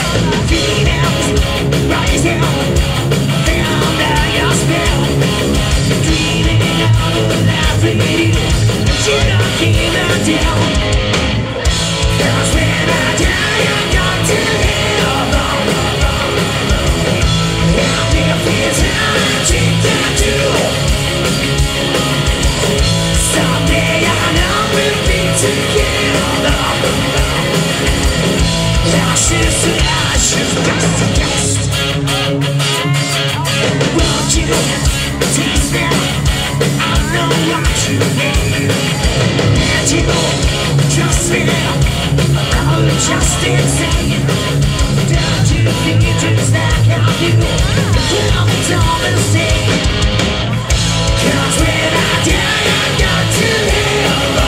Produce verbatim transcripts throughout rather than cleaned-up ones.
Just insane. Don't you think just like how you come it's all the same? Cause when I die I got to hell.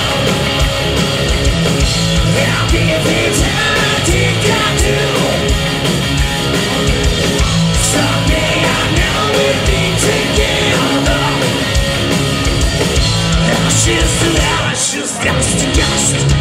I'll be time I think I do. Someday I know we'll be together. Ashes to ashes, dust to dust.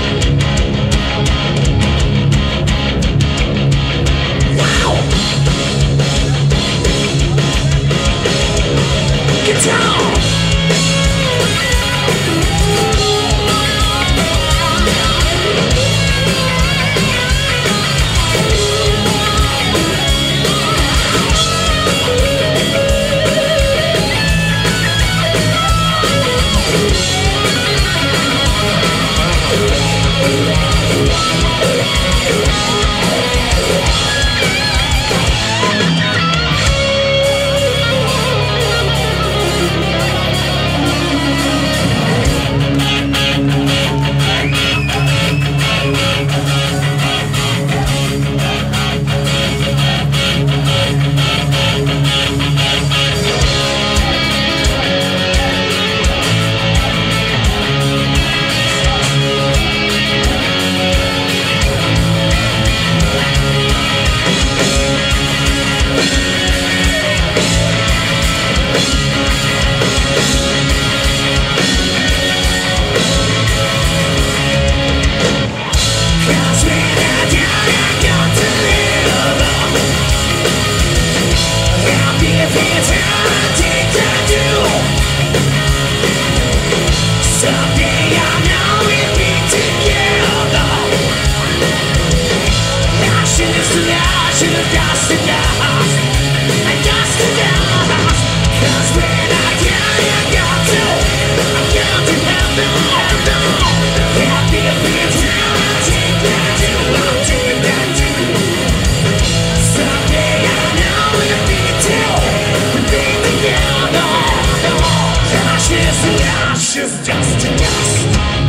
Just dust to dust.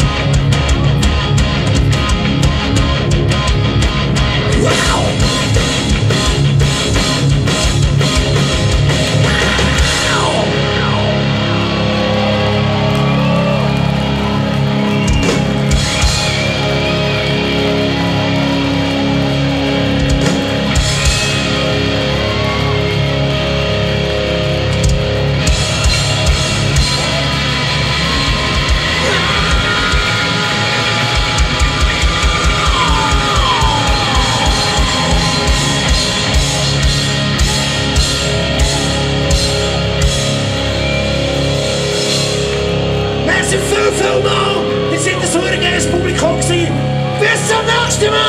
Wow. Viel, viel mal! Ihr seid ein sauer geiles Publikum gewesen! Bis zum nächsten Mal!